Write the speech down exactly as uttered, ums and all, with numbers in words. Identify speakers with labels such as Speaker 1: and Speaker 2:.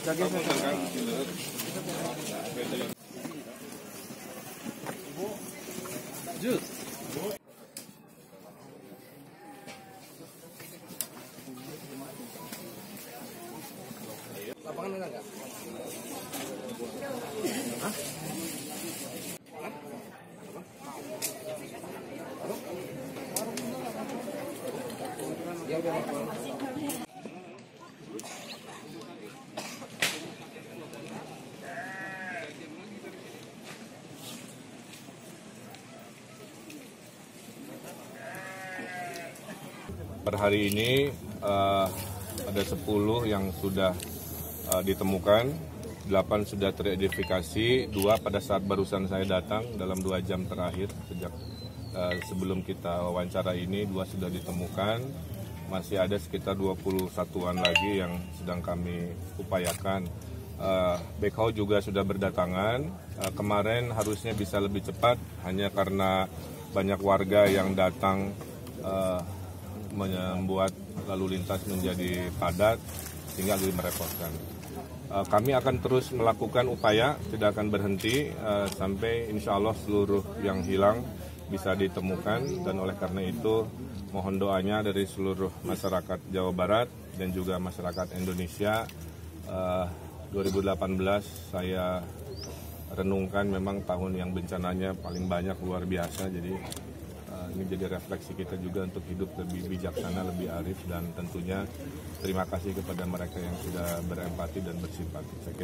Speaker 1: Jus. Lapangan enggak enggak? Hah? Ya udah lapang.
Speaker 2: Per hari ini uh, ada sepuluh yang sudah uh, ditemukan, delapan sudah teridentifikasi, dua pada saat barusan saya datang dalam dua jam terakhir sejak uh, sebelum kita wawancara ini, dua sudah ditemukan, masih ada sekitar dua puluh satuan lagi yang sedang kami upayakan. Uh, Backhoe juga sudah berdatangan, uh, kemarin harusnya bisa lebih cepat, hanya karena banyak warga yang datang uh, membuat lalu lintas menjadi padat sehingga lebih merepotkan. Uh, kami akan terus melakukan upaya, tidak akan berhenti uh, sampai insya Allah seluruh yang hilang bisa ditemukan, dan oleh karena itu mohon doanya dari seluruh masyarakat Jawa Barat dan juga masyarakat Indonesia. uh, dua ribu delapan belas saya renungkan memang tahun yang bencananya paling banyak, luar biasa, jadi ini jadi refleksi kita juga untuk hidup lebih bijaksana, lebih arif, dan tentunya terima kasih kepada mereka yang sudah berempati dan bersimpati.